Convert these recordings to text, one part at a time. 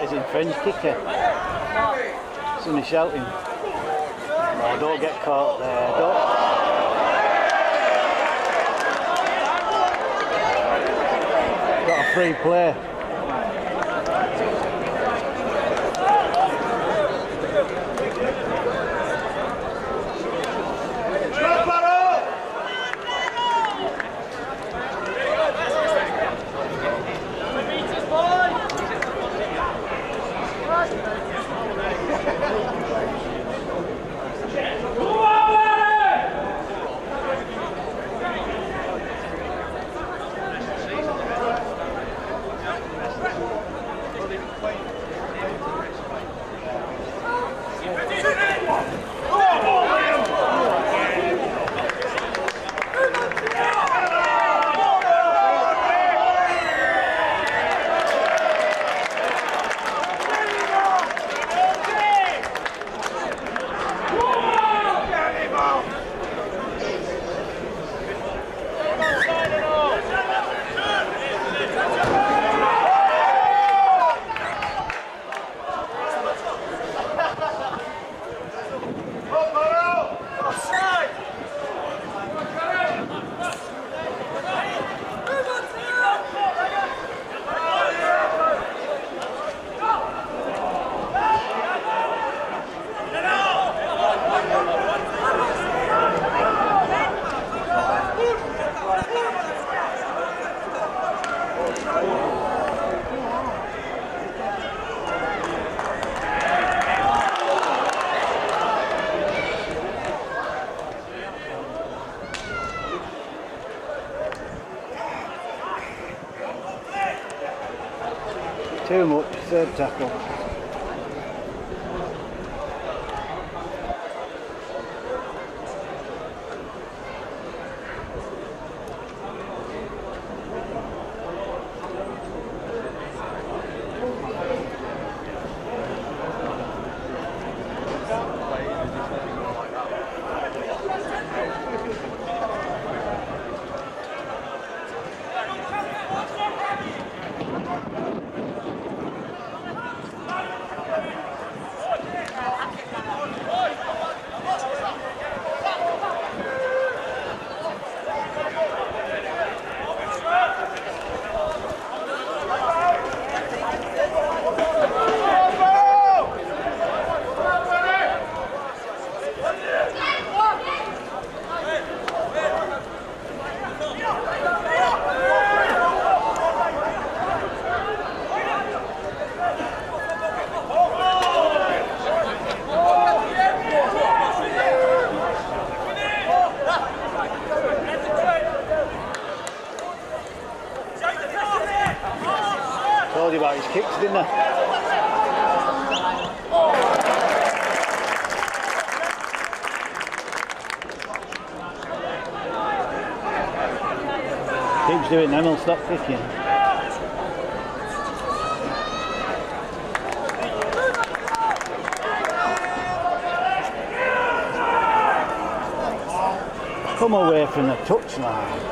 is in French kicker. Somebody shouting. Oh, don't get caught there. Don't. Got a free play. Too much, third tackle. Told you about his kicks, didn't I? Keeps doing them, he'll stop kicking. Come away from the touchline.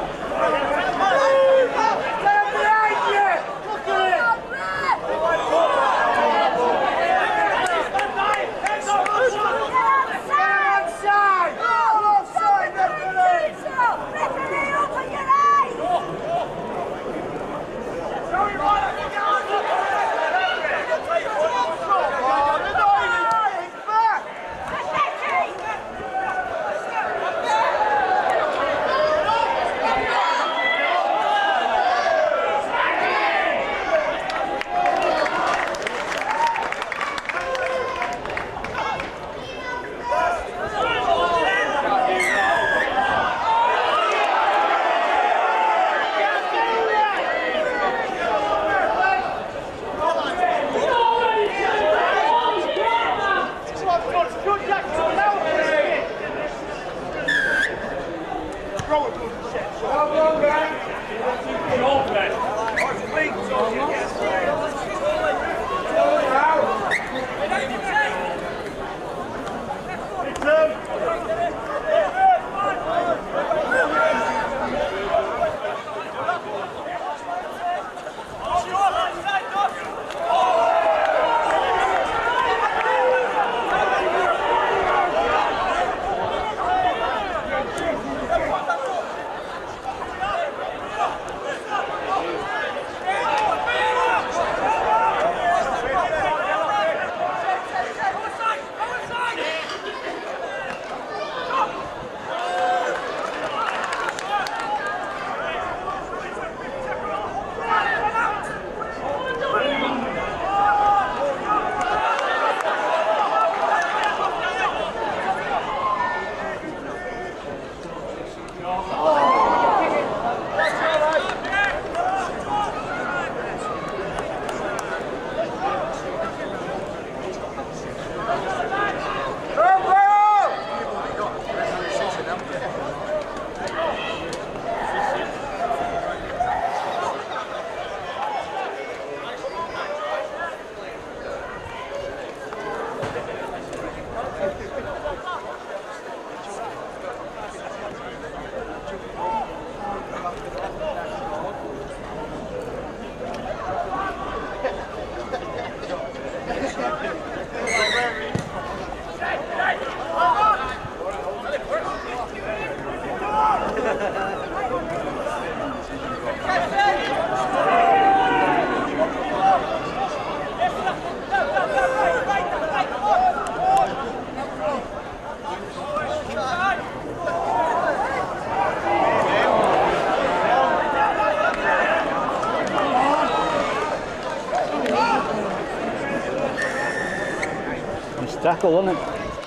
tackle, wasn't it?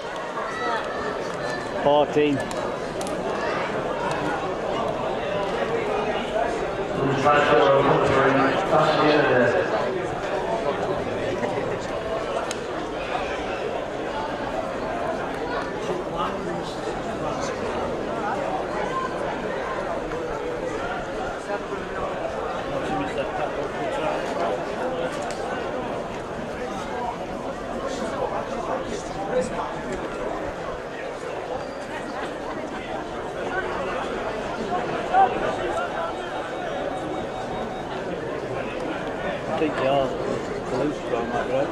14. I think you're loose from that, right?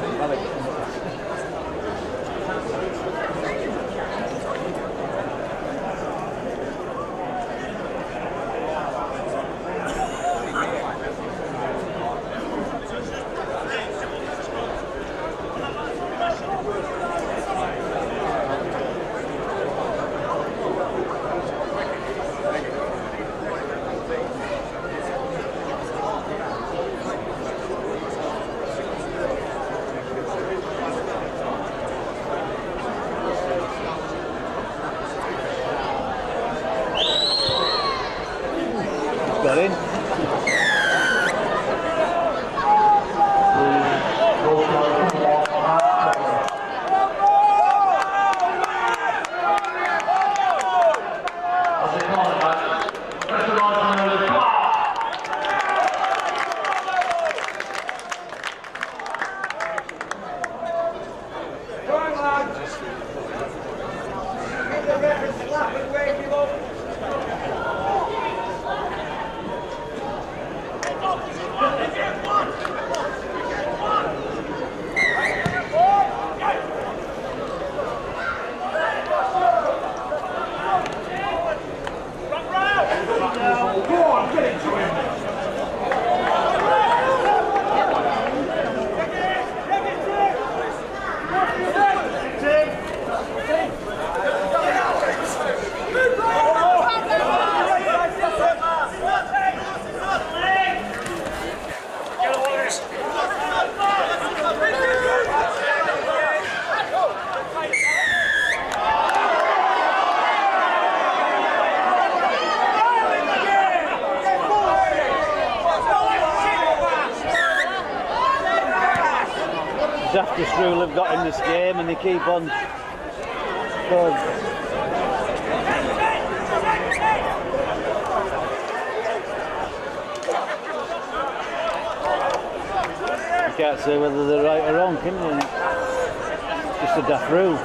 Got in. Daftest rule they've got in this game, and they keep on going. You can't say whether they're right or wrong, can you? It's just a daft rule.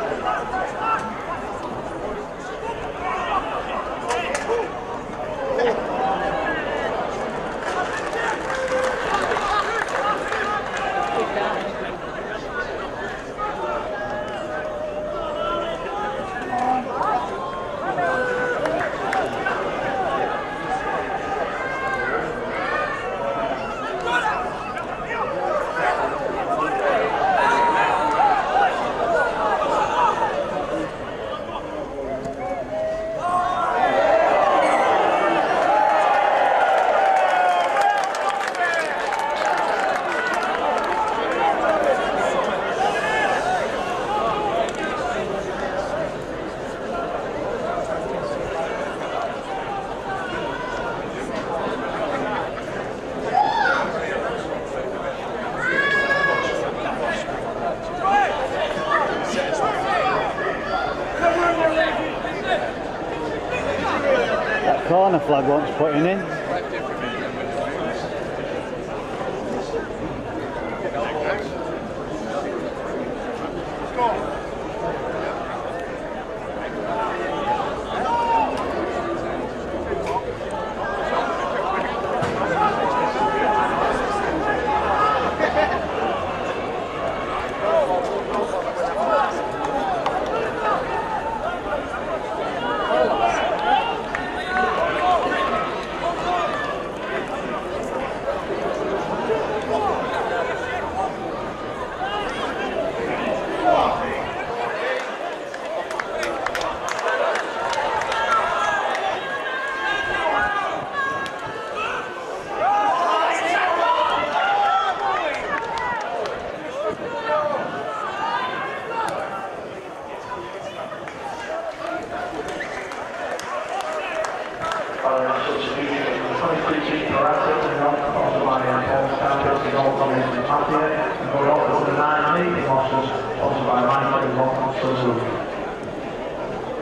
Corner flag wants putting in.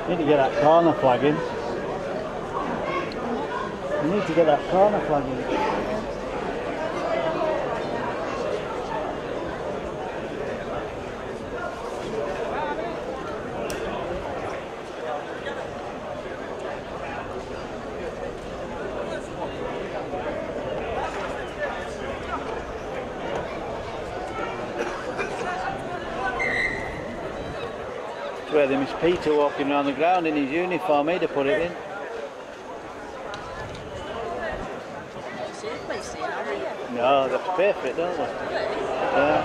Need to get that corner flag in. We need to get that corner flag in. Where there was Peter walking around the ground in his uniform, he'd have put it in. No, they have to pay for it, don't they? Yeah.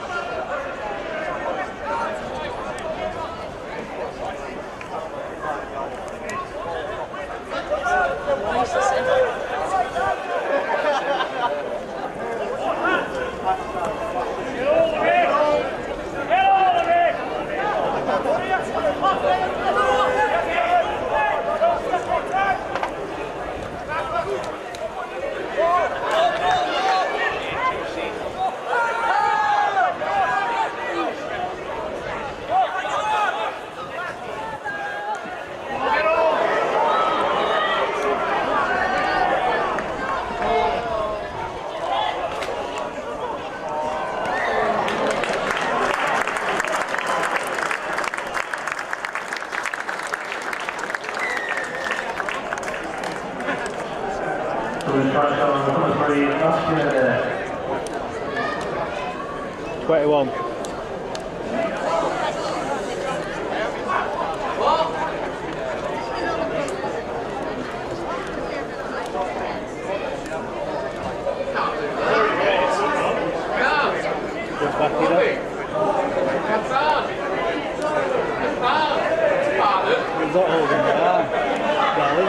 One. Just back it up. Is that holding it? Valley.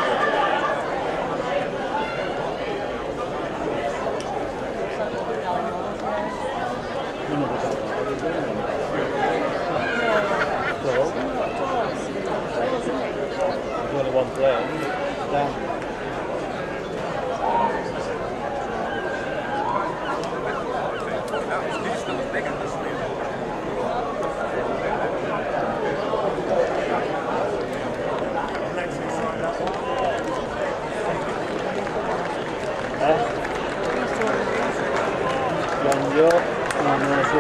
There's only one player. Down. John Joe and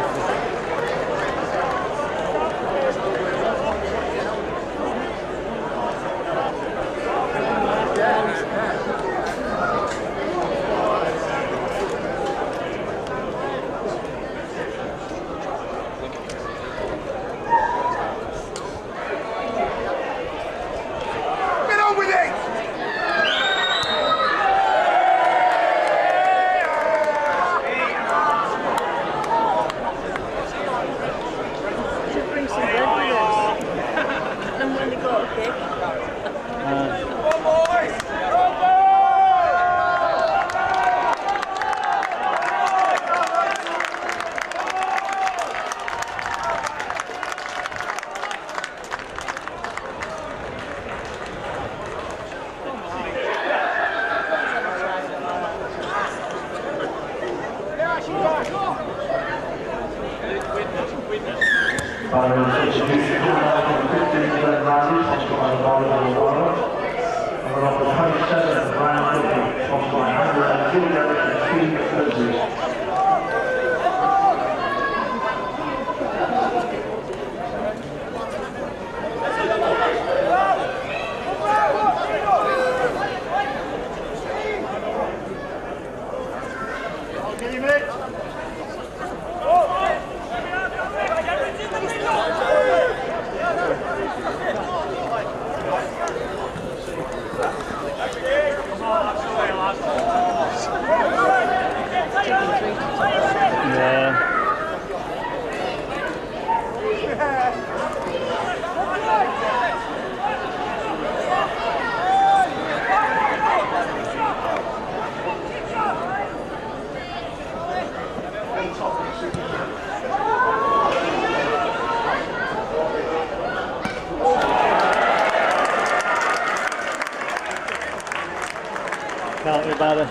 Can't be better.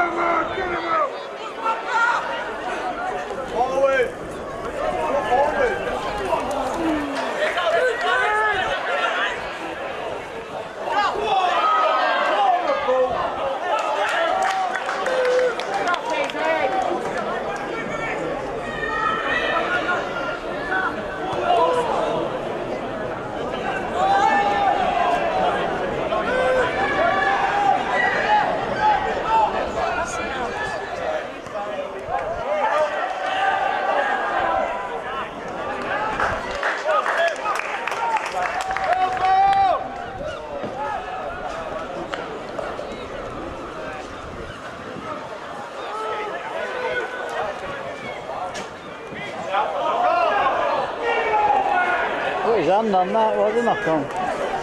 Put his hand on that, what did he knock on?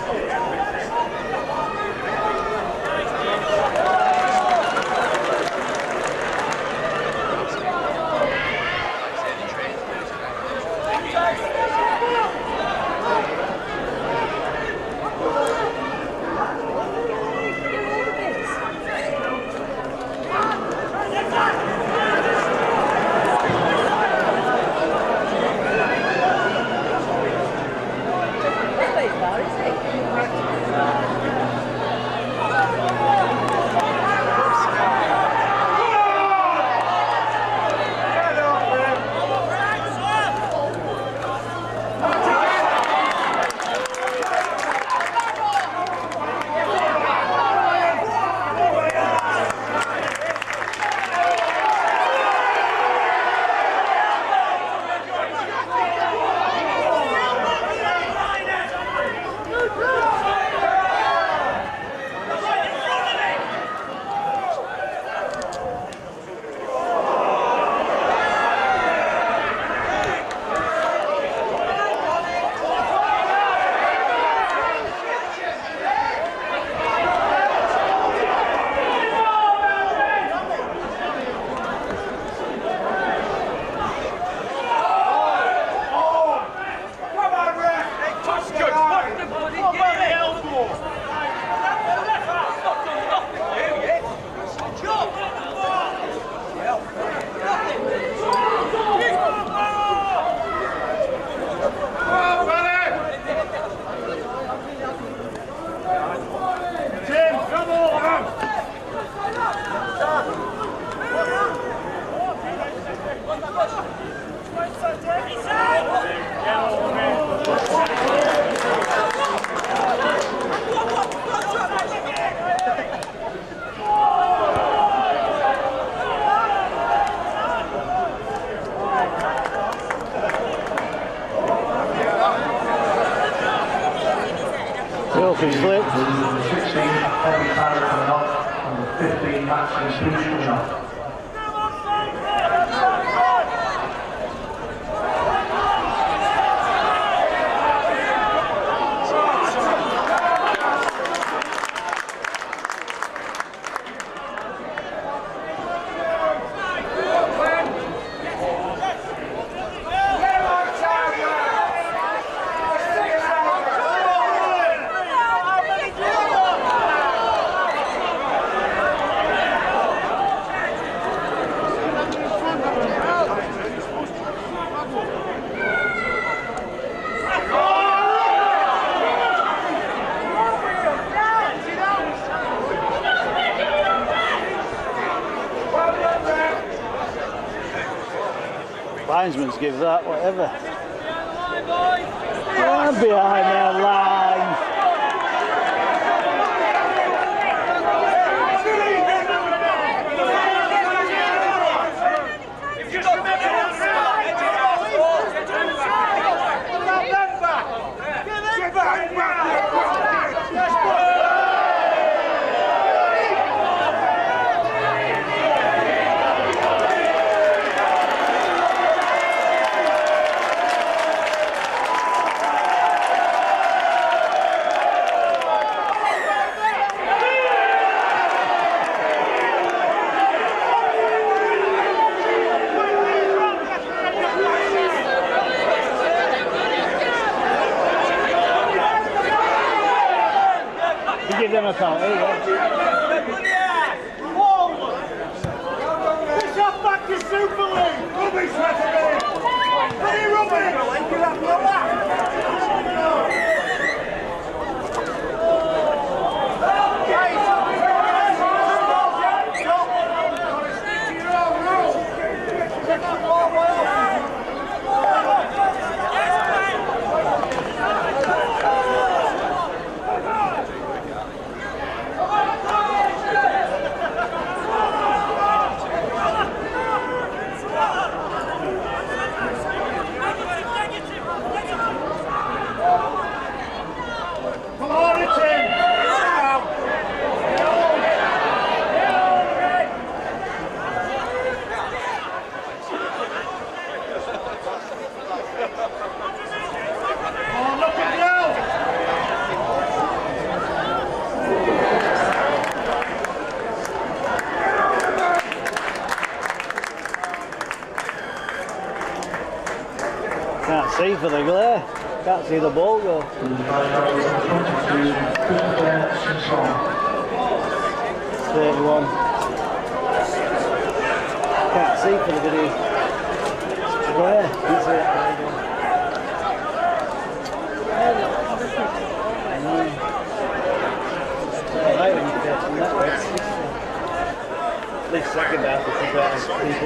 Wilkins slipped. 16, heavy fire coming off, and the 15 maximum speed coming off. Linesman's give that, whatever. Oh, behind their line. Give them a penalty, yeah. See for the glare. Can't see the ball go. 31. Can't see for the video. Glare. Can't see it. Right when you're facing that way. At least second half is better.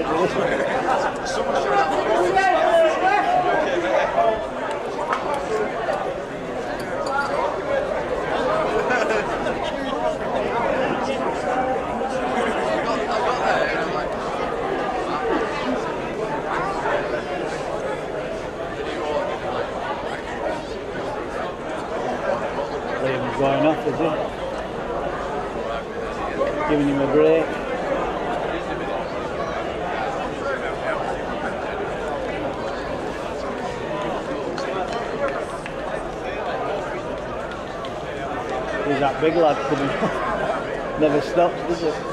Liam's going off, is he? Giving him a break. There's that big lad coming. Never stops, does it?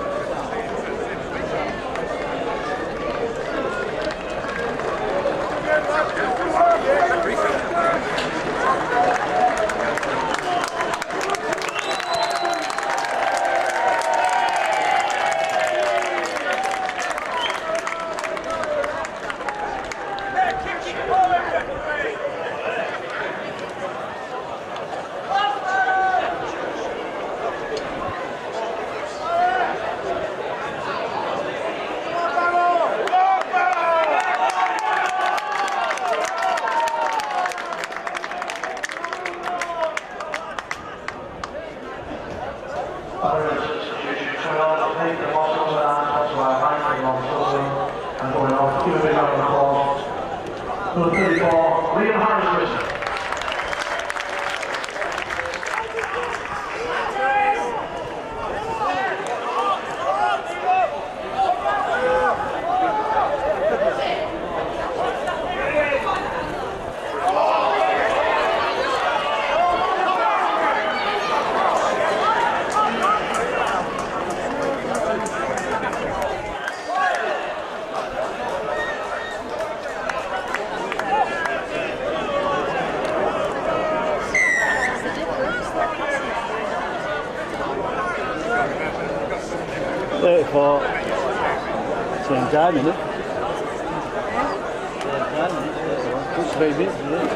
Liam Harris. For same time, isn't it? Same time, isn't it? Just 3 minutes, isn't it?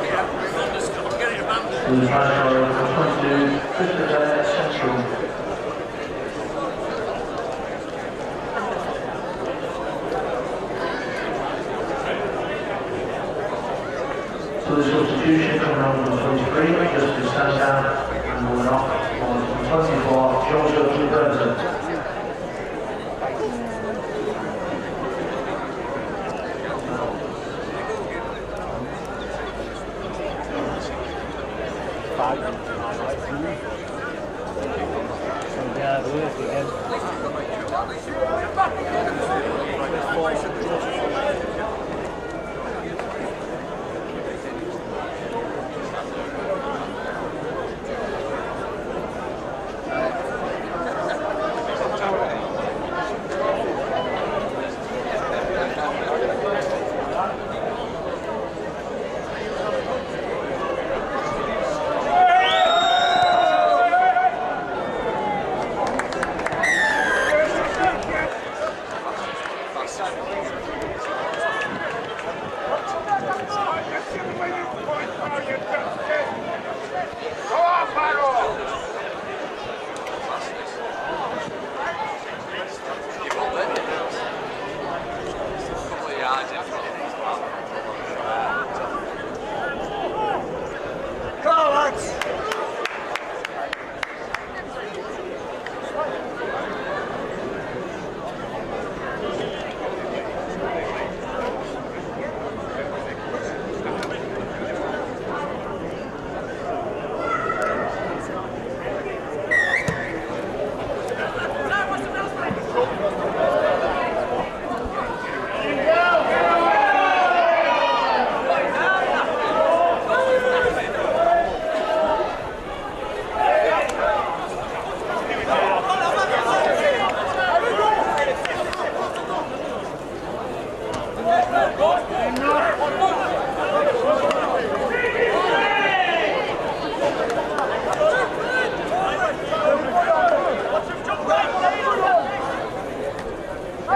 So the substitution coming on from 23, just to stand down and moving off on 24, Joseph President.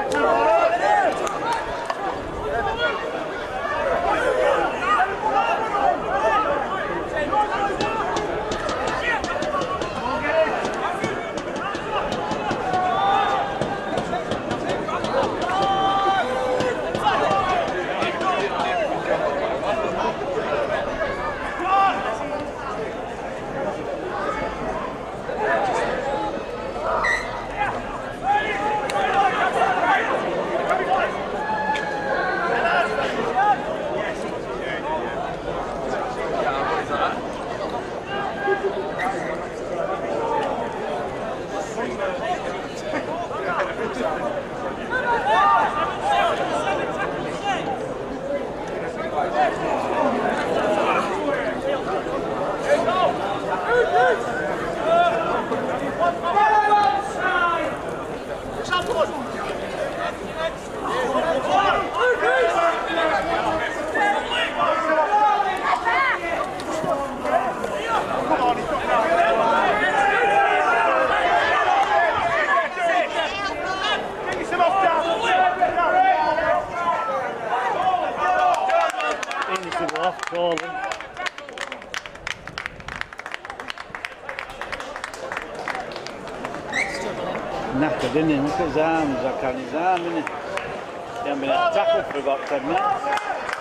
Knackered, isn't he? Look at his arms, I can't his arm, isn't he? He hasn't been at tackle for about 10 minutes.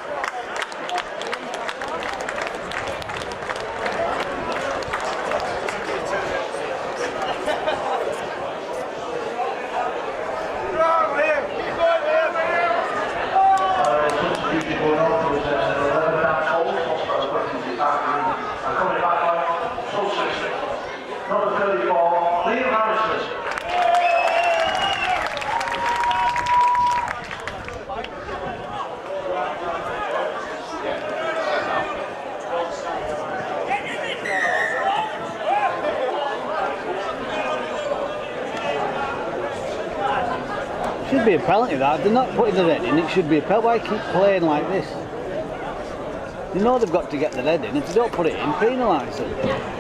Should be a penalty that. They're not putting the red in, it should be a penalty. Why keep playing like this? You know they've got to get the red in. If they don't put it in, penalise them.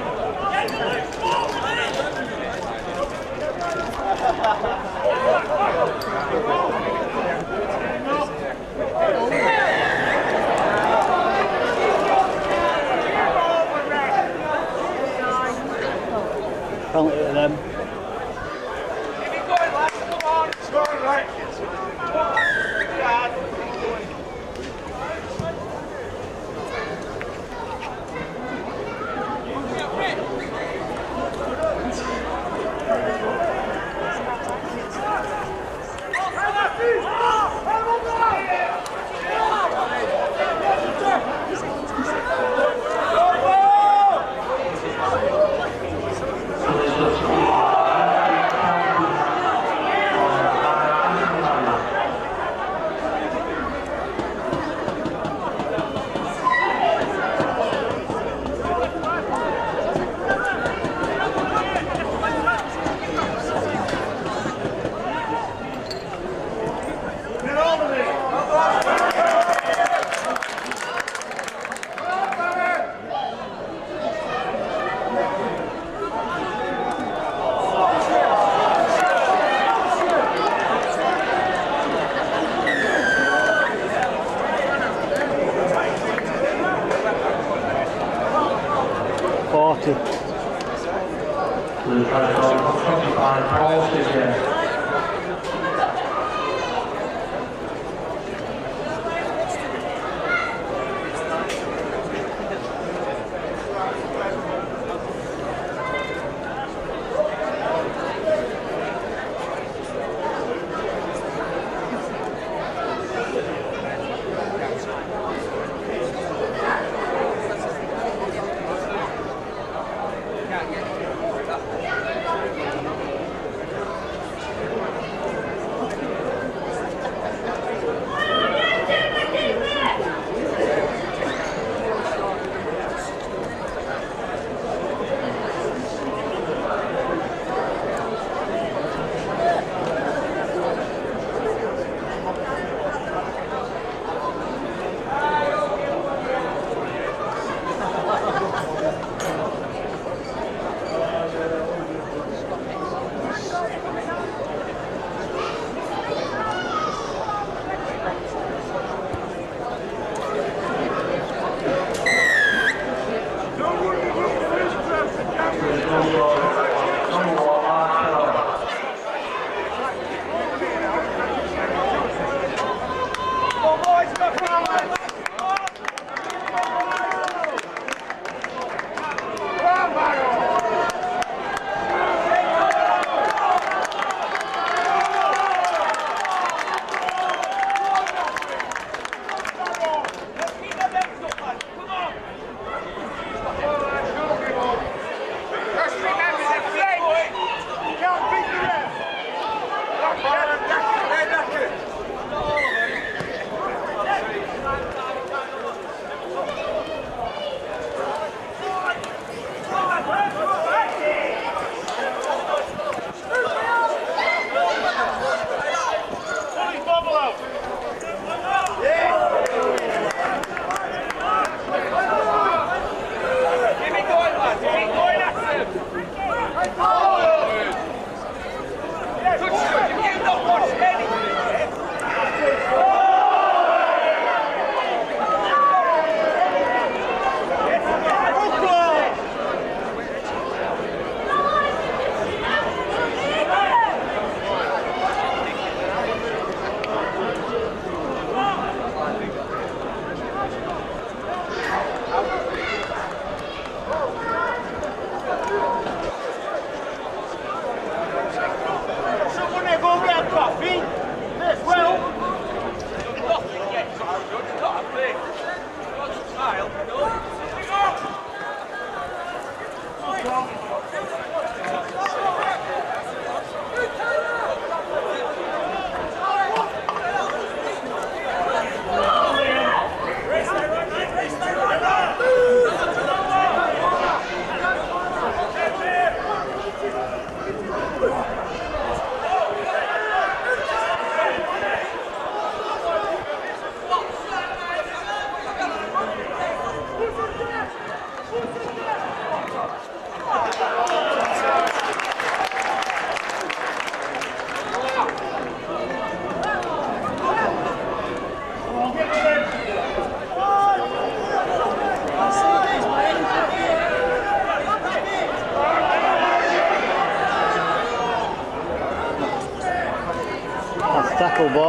Penalty to them.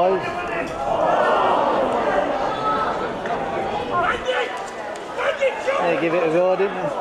boys. They give it a go, didn't they?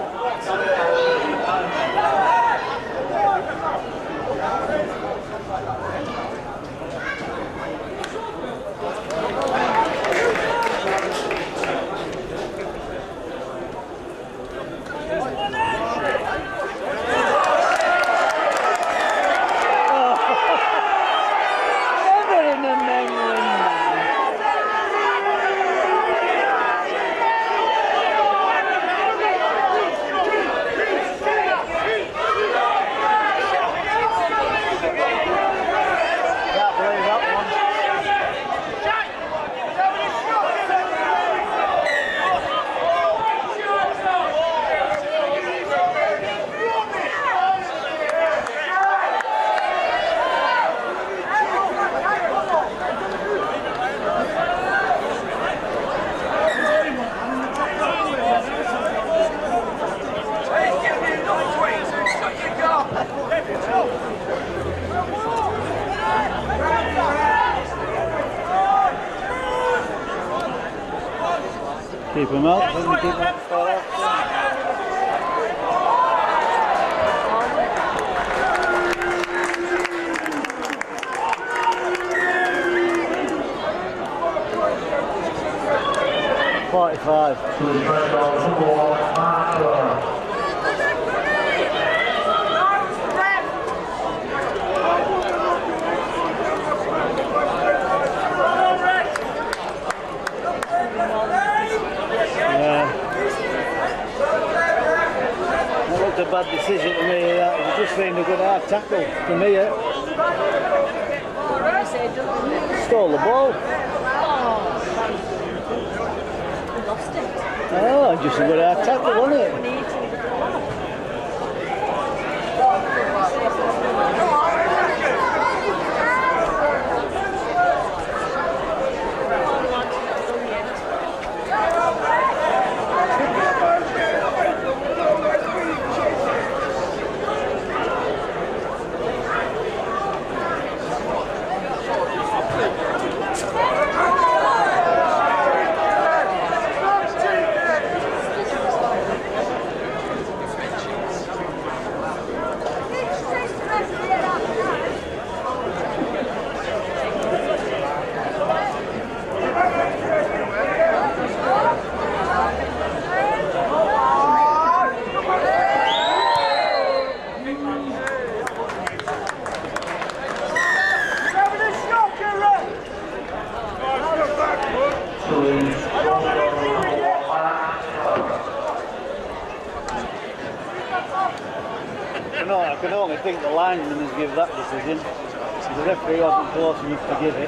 Keep them up, keep them far off. 45. A bad decision to me. That was just been a good hard tackle for me. Stole the ball. Lost it. Oh, just a good hard tackle, wasn't it? I can only think the linesman has given that decision. The referee wasn't close enough to give it.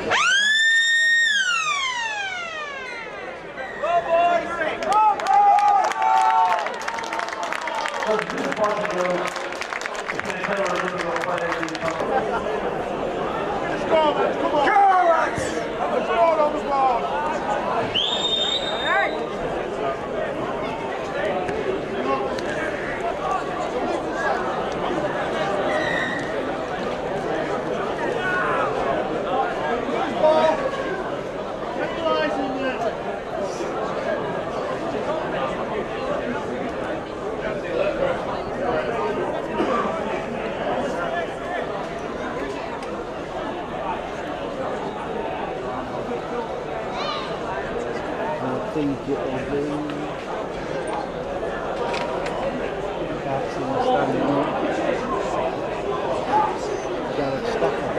I think it'll be Carson standing up. Gareth Stafford.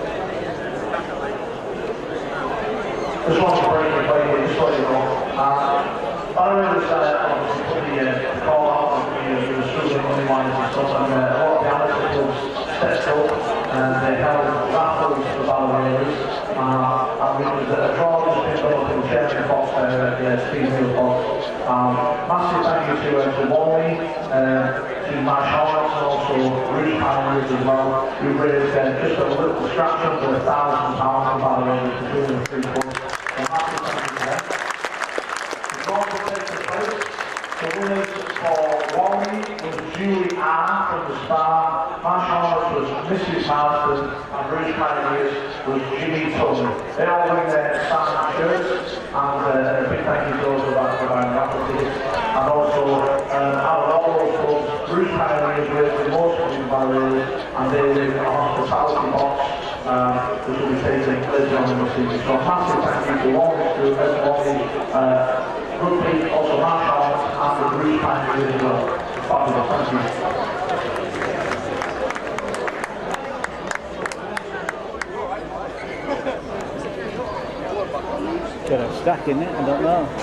Just want to break the play with slightly wrong. I really obviously the call out on the struggling money lines and stuff, and a lot of the analysts stepped up and they held raffles for Ballerina. And it was a draw just picked up in Churchill Fox at the Speedfield Fox. Massive thank you to Wally, to Matt Shorts, and also Ruth Powers as well, who raised just a little distraction for £1,000 for Ballerina to do the 3 points. So massive thank you to them. The draw will take place. The winners for Wally was Julie Ann from the start. Marshall was Mrs. Marston, and Bruce Pioneers was Jimmy Tully. They all wear their signed shirts, and a big thank you to those of that for buying raffle tickets. And also, out of all those clubs, Bruce Pioneers work with most clubs by rail, and they live in a hospitality box, which will be taken later on in the season. So massive thank you to all the rugby, also Marshall, and the Bruce Pioneers as well. Fabulous, thank you. Got a stack in it, I don't know.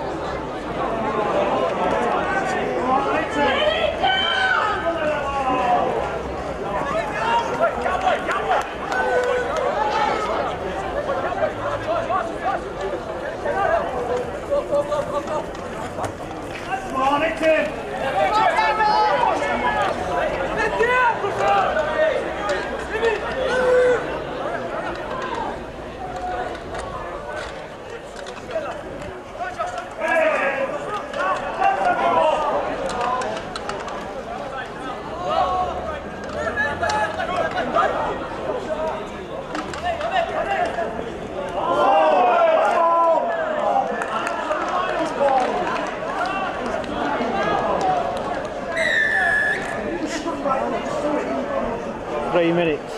Minutes.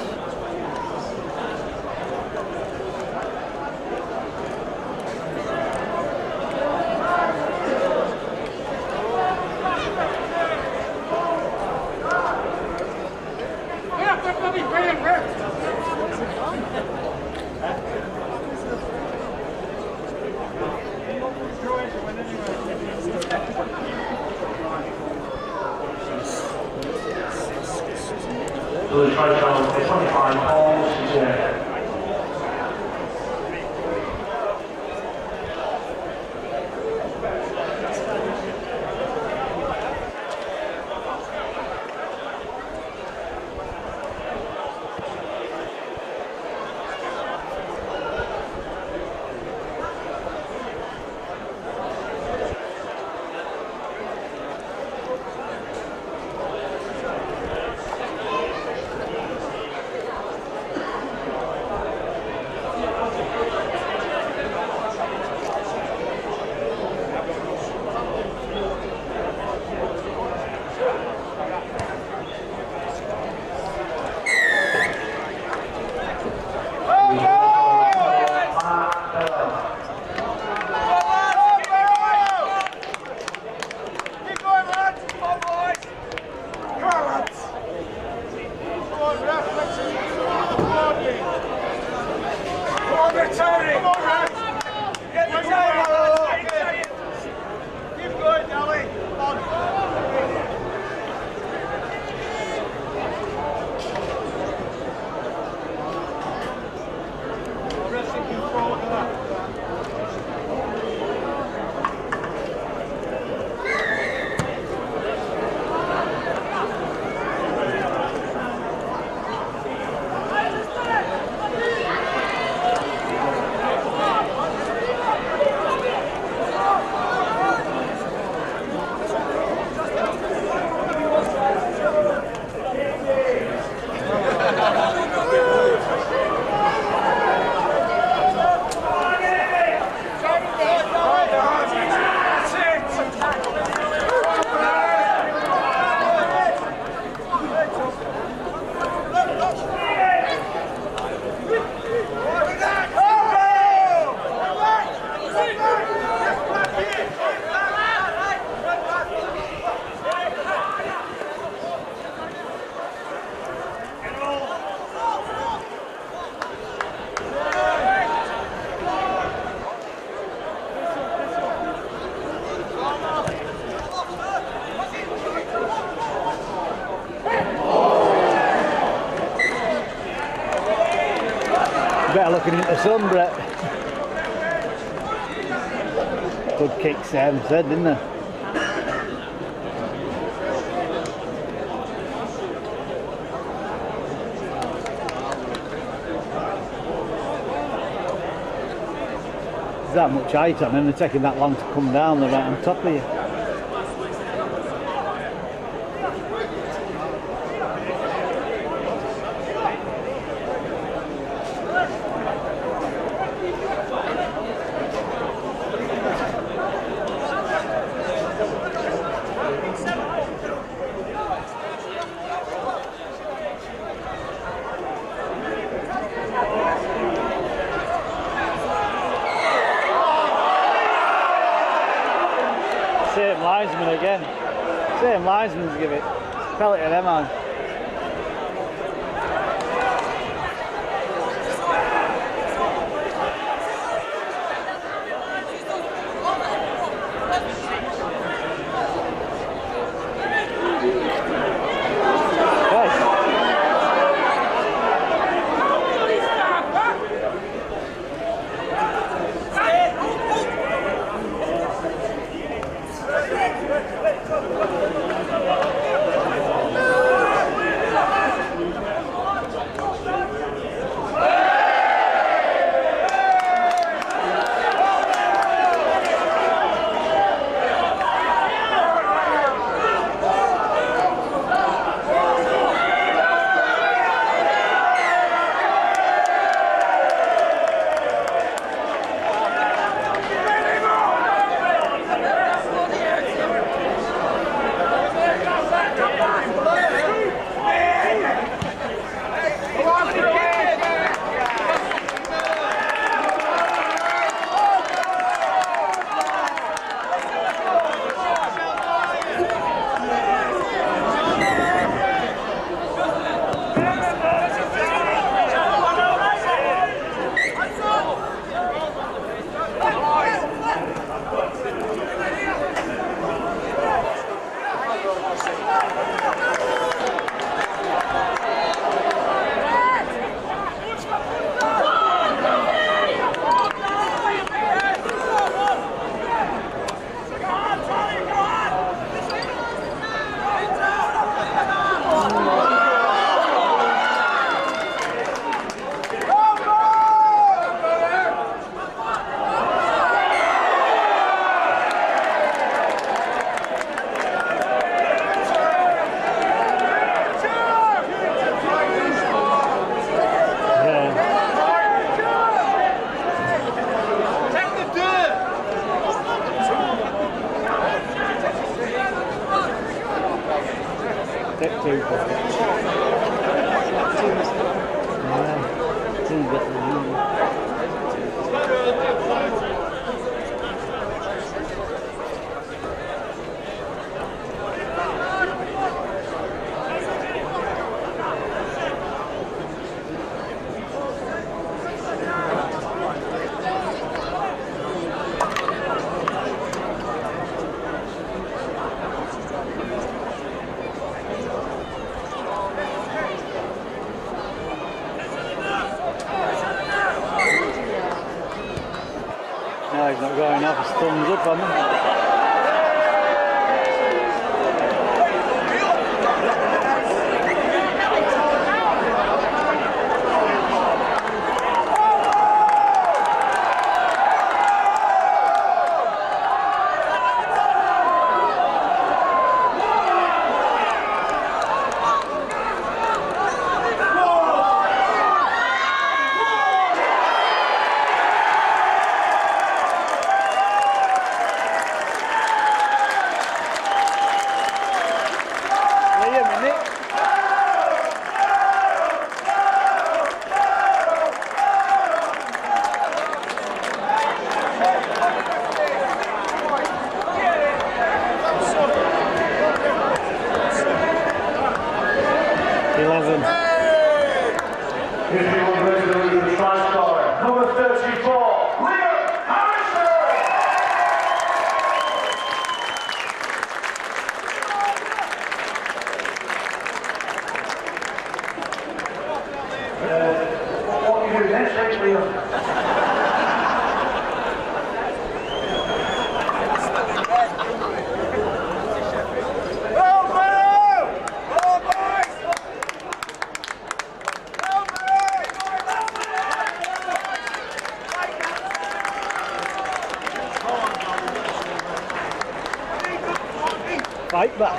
So the try down 25 balls, yeah. Better looking into the sun, Brett. Good kick, Sam said, didn't they? There's that much height on them, they're taking that long to come down, they're right on top of you. linesman again. Same linesman's give it. Pellet to them on. No, he's not going off, his thumbs up on him. Fight back.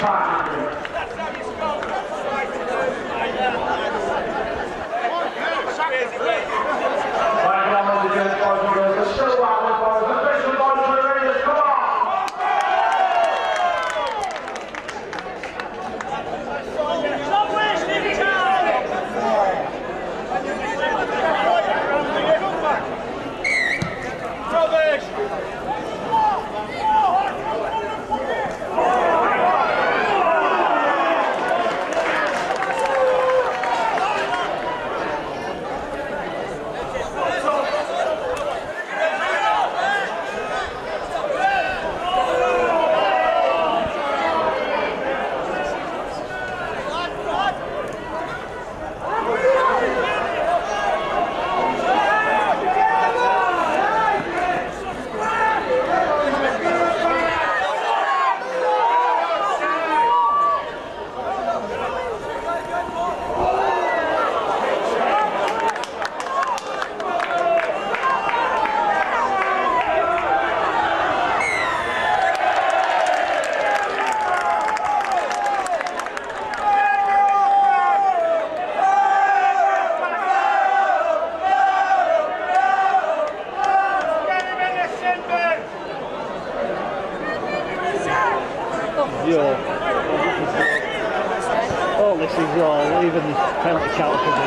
Oh, this is all, even the penalty shout for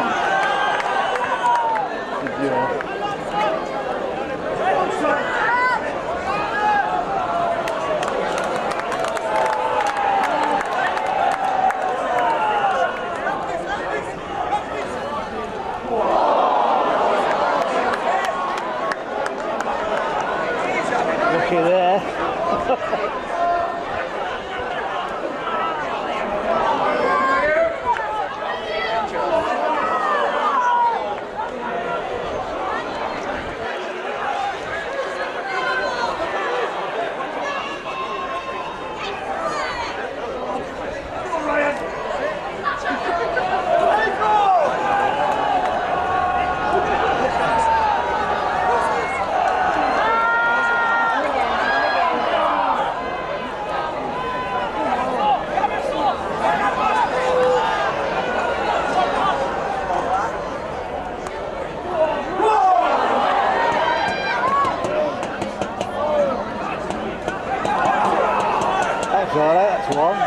it. Looky there. That's alright, that's one.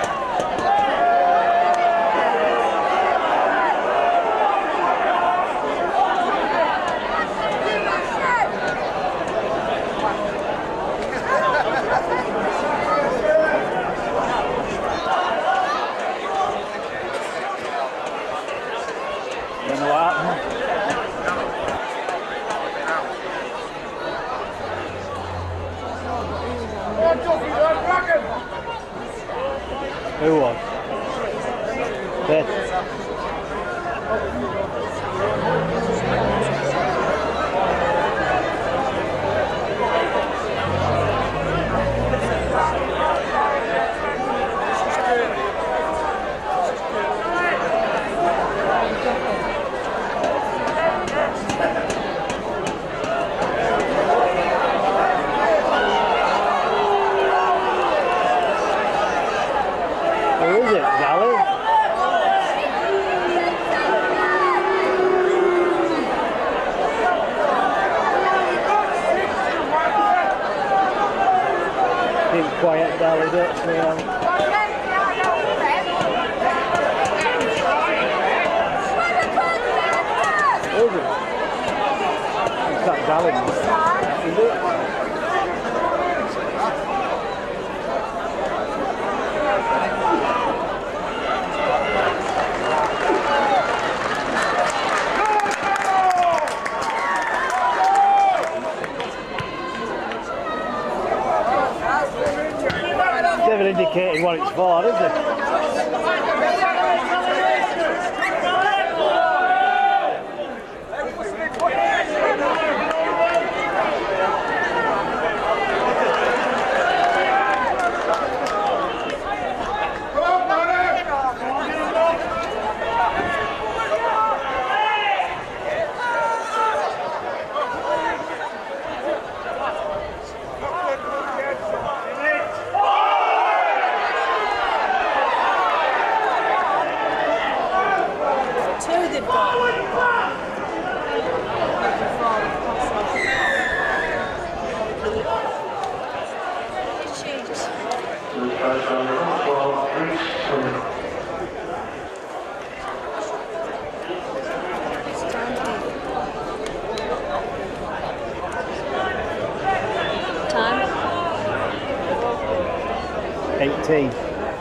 Don't know what happened. Who was? Beth. Who is it? Gally? Keep quiet, Gally, don't say anything. Who is it? It's that Gally. Is it? Never indicated what it's for, is it? 18.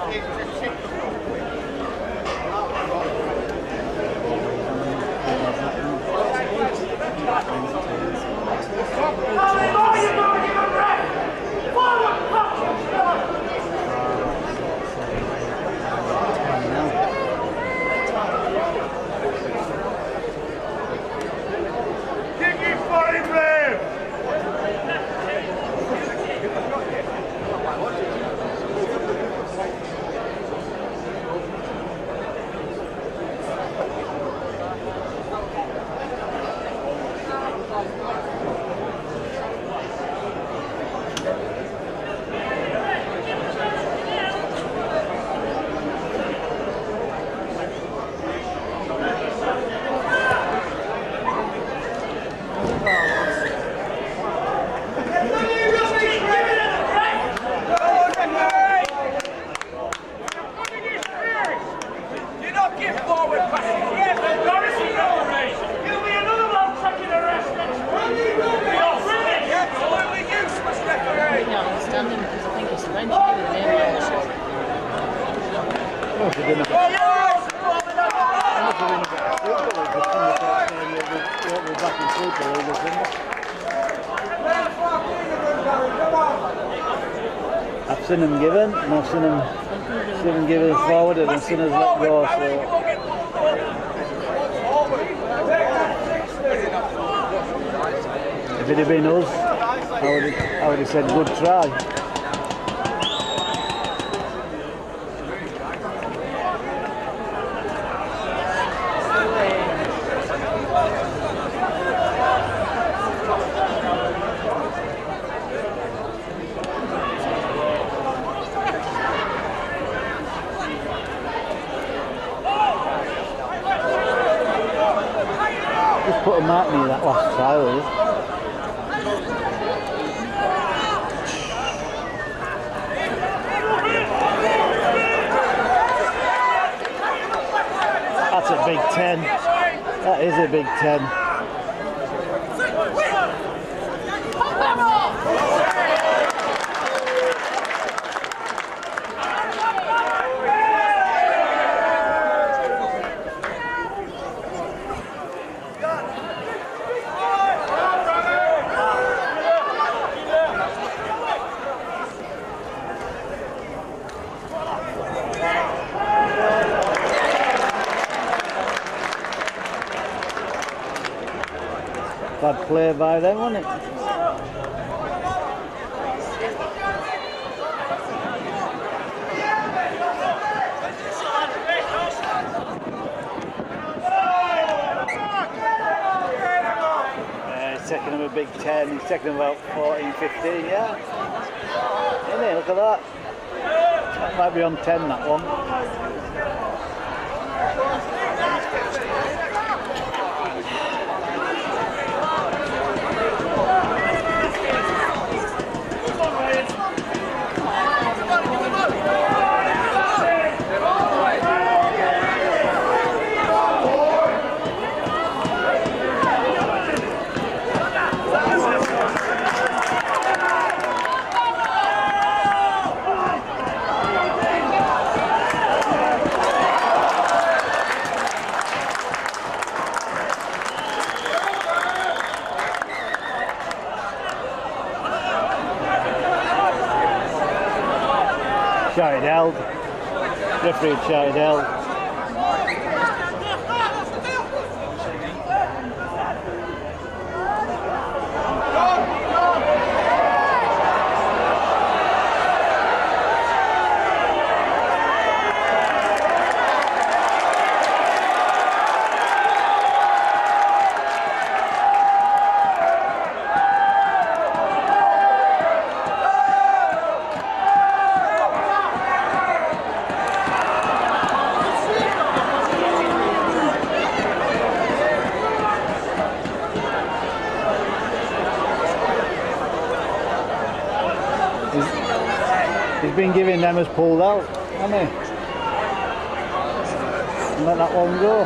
I've seen them given, and I've seen them given forward and I've seen us let go, so if it had been us, I would have said good try. Put a mark near that last try, will you? That's a big 10. That is a big 10. Bad play by them, wasn't it? He's taking him a big 10, he's taking him about 14, 15, yeah? Isn't it? Look at that. That might be on 10, that one. Shouted held. Referee shouted held. He's been giving them as pulled out, hasn't he? And let that one go.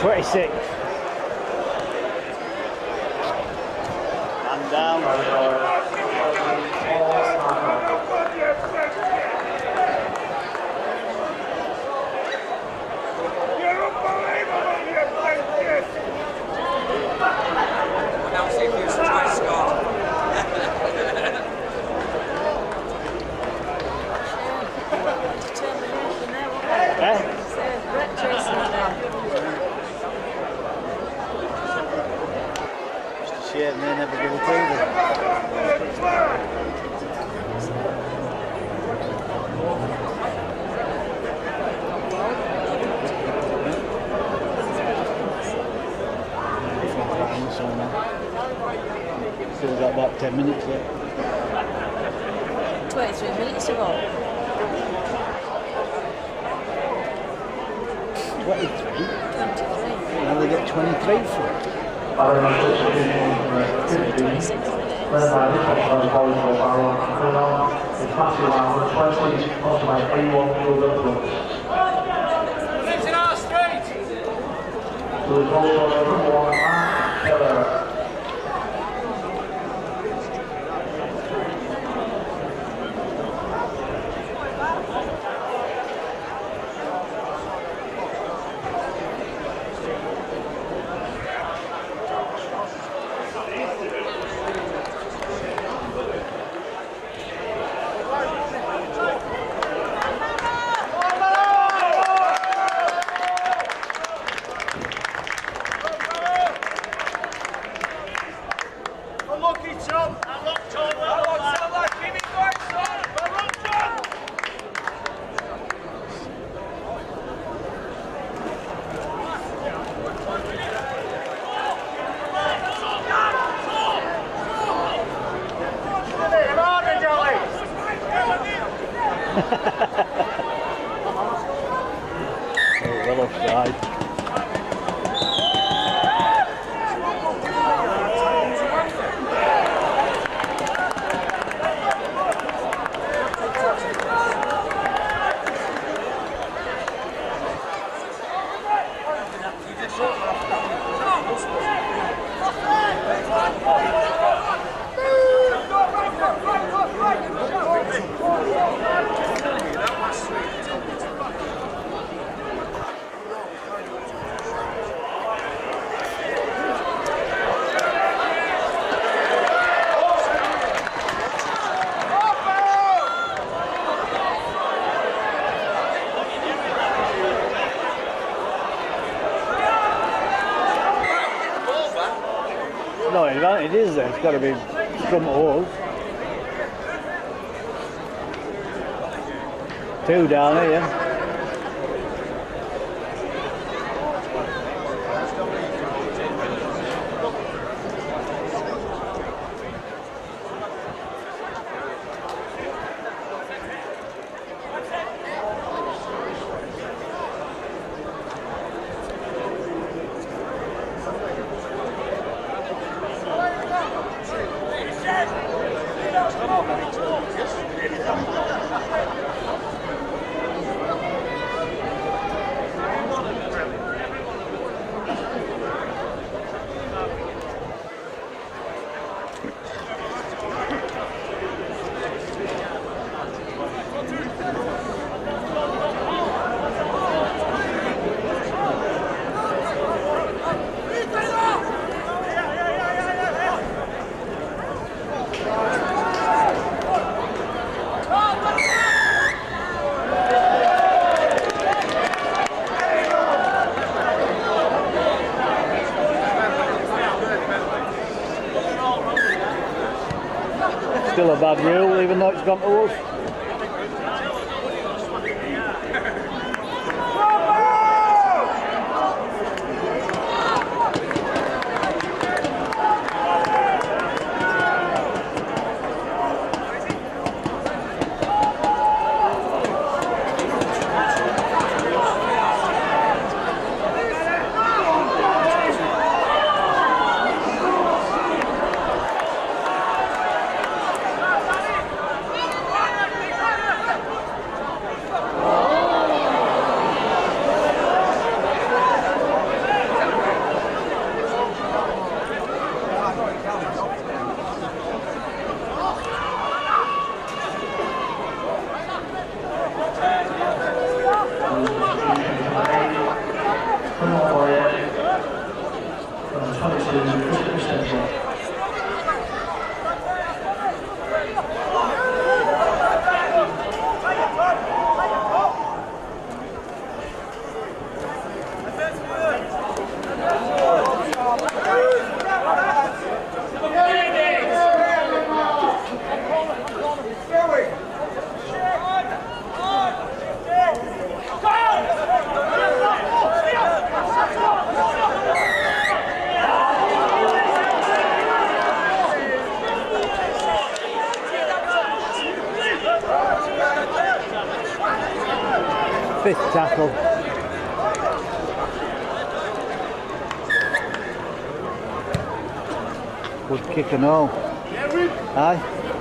26. And down. Now see if you try Scott. Eh? Just a shame they never give it to them. Still got about 10 minutes left. 23 minutes to go. 23? 23. Now they get 23 for it. Lives in our street! Unlucky, Tom. Unlucky, Tom. Keep it going, son! Oh, well offside. No advantage is there, it's got to be from all. 2 down here. Still a bad rule, even though it's gone to us. 22, Chris Spencer. Fifth tackle. Good kick and all. Aye.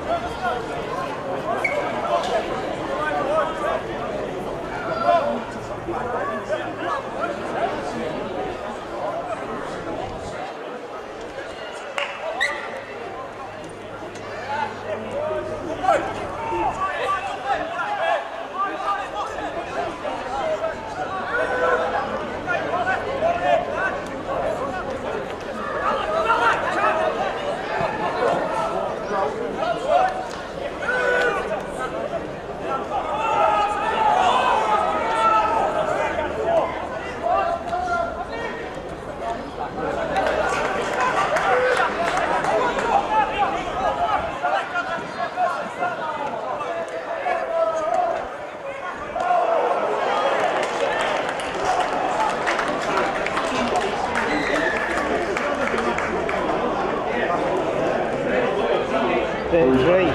Three.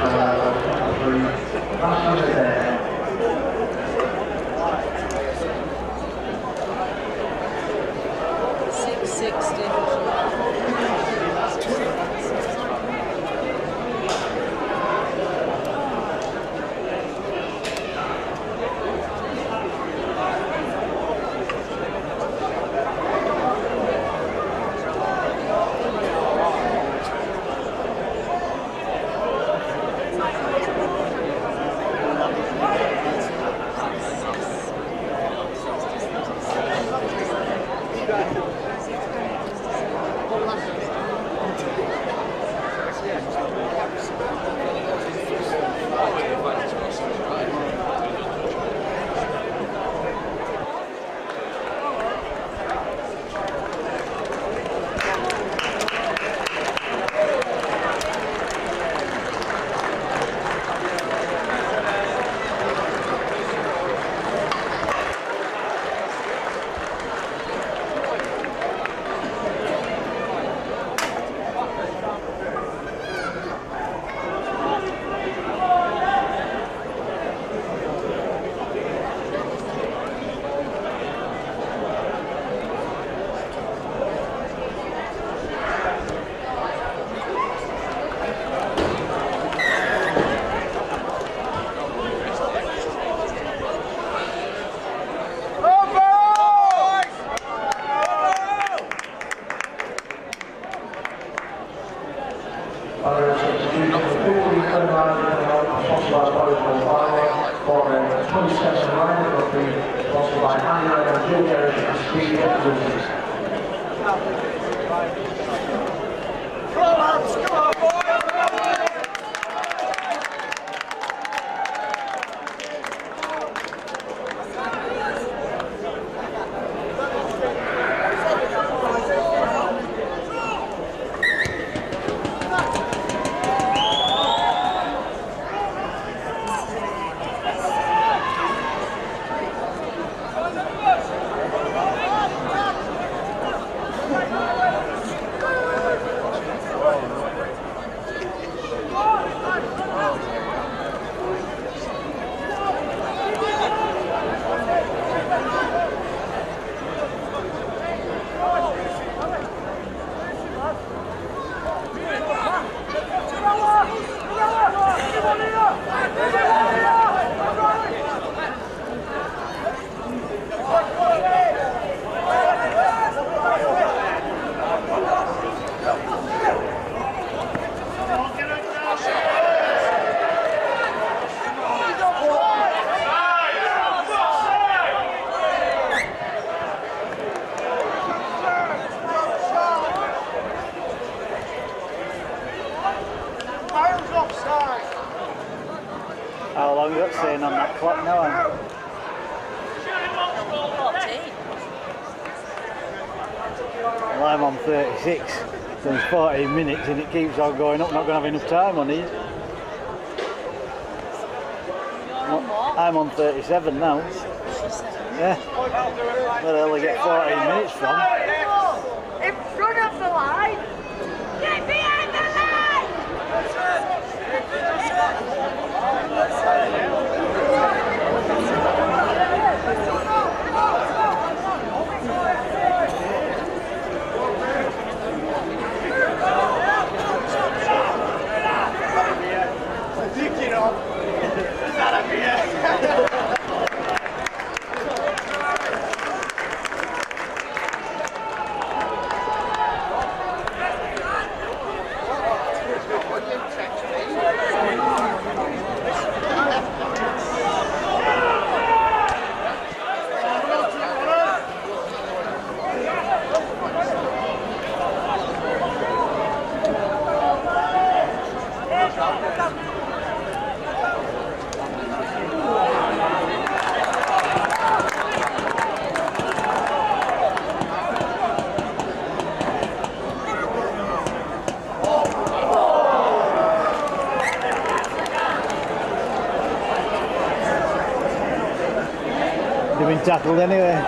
660. saying on that clock now. 14. Well, I'm on 36. So it's 14 minutes and it keeps on going up. Not going to have enough time on it. You're on what? I'm on 37 now. 37. Yeah. Where the hell I get 14 minutes from? In front of the line! Get behind the line! They've been tackled anyway.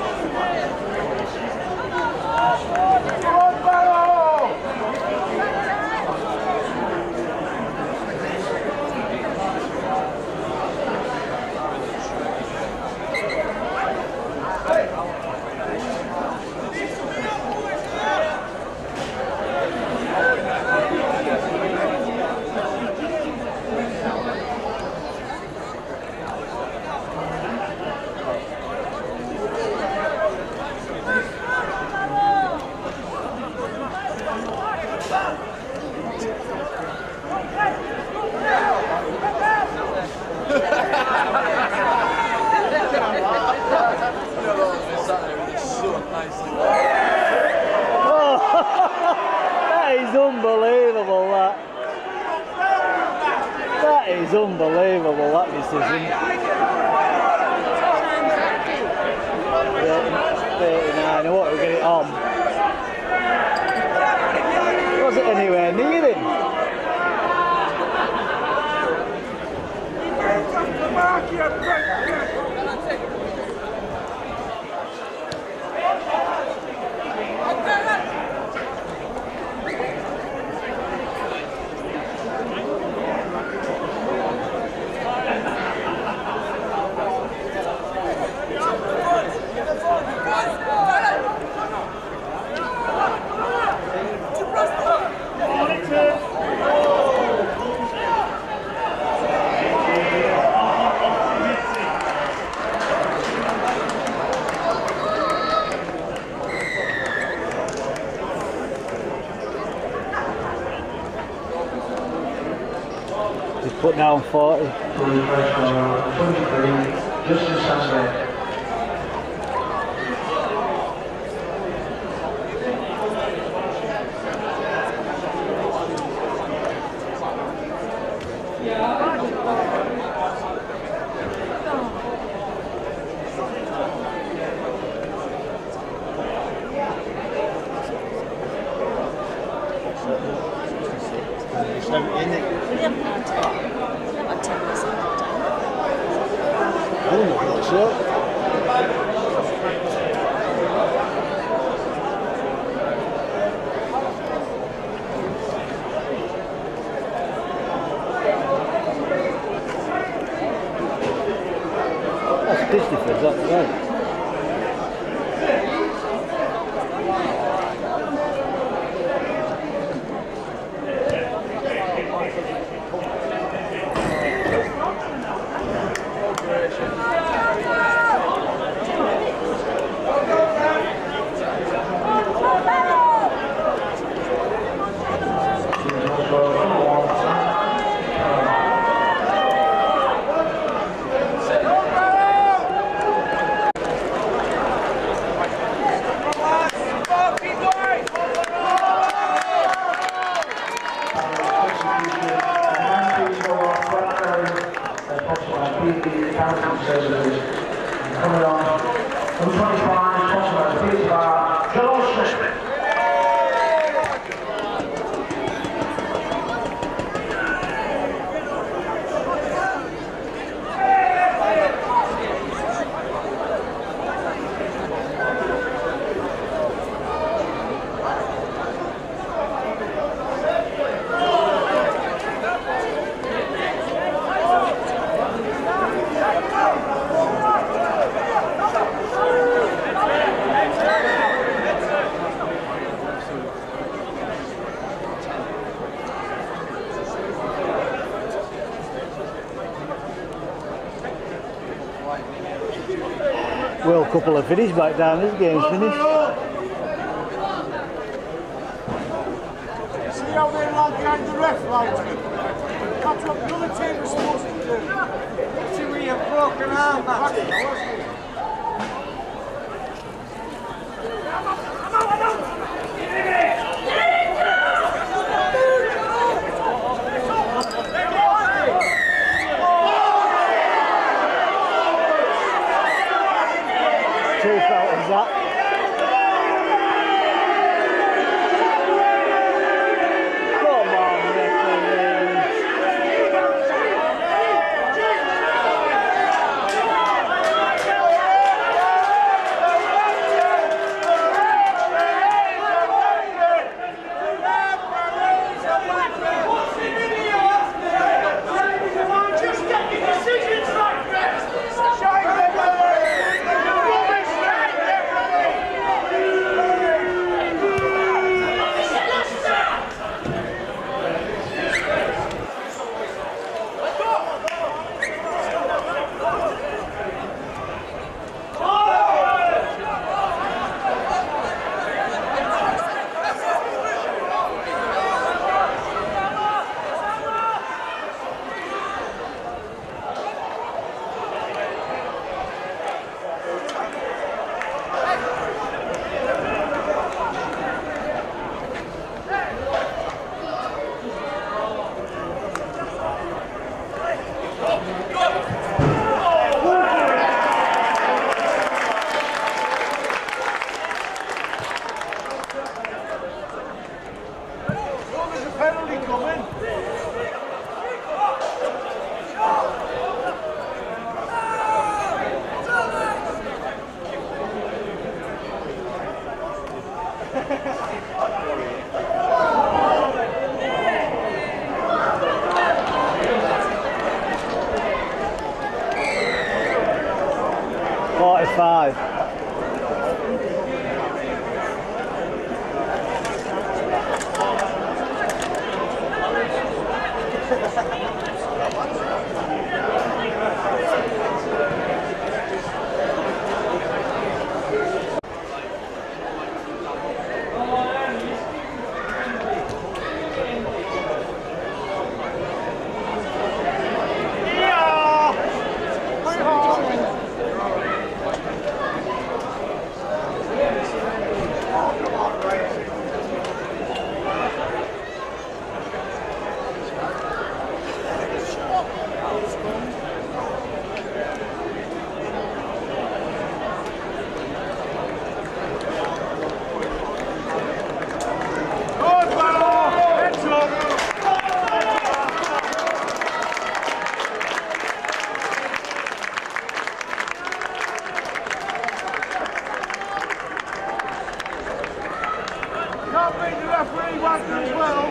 That is unbelievable, that. That is unbelievable, that decision. Yeah, 39, I want to get it on. Was it anywhere near him? Just put down 40. Justin Sandberg. We haven't had 10 minutes. I'm not sure. That's Disney for that, right? couple of finished by the time this game's finished. See how they like behind the ref lighting? That's what the other team was supposed to do. See where you've broken arm, Matty. Two penalties that. Come on, referee. Just get your decisions right, Rex. There's a penalty coming. .45. Can't beat the referee Wagner as well.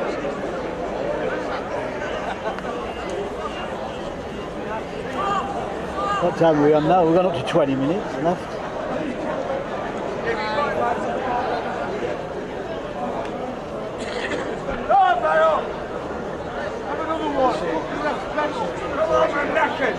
What time are we on now? We've gone up to 20 minutes left. Go on, Barrow. Have another one. Come on, you're knackered.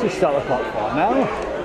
What's he start the clock for now?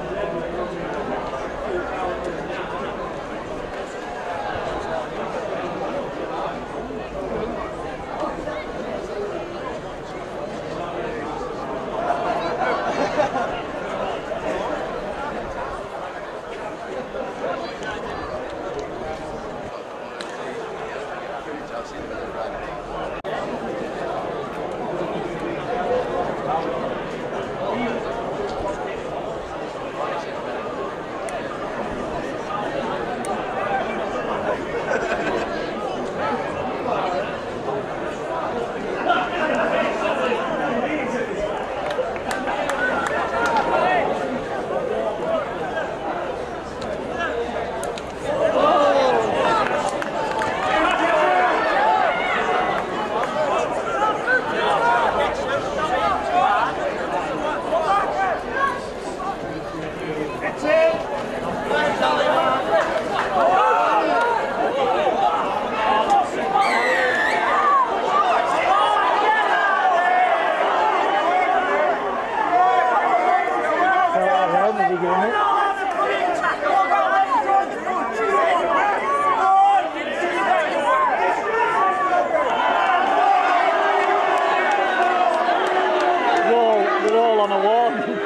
They're all on a warning.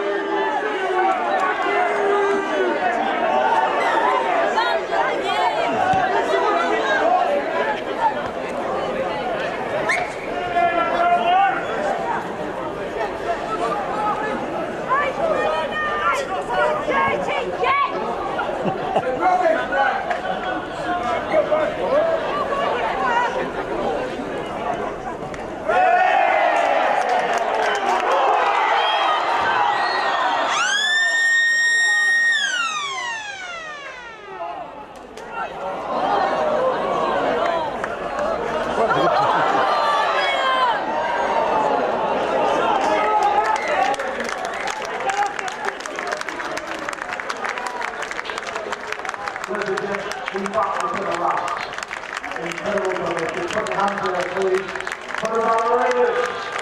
We back to the last. Incredible, put your hands in there, please. For the Raiders.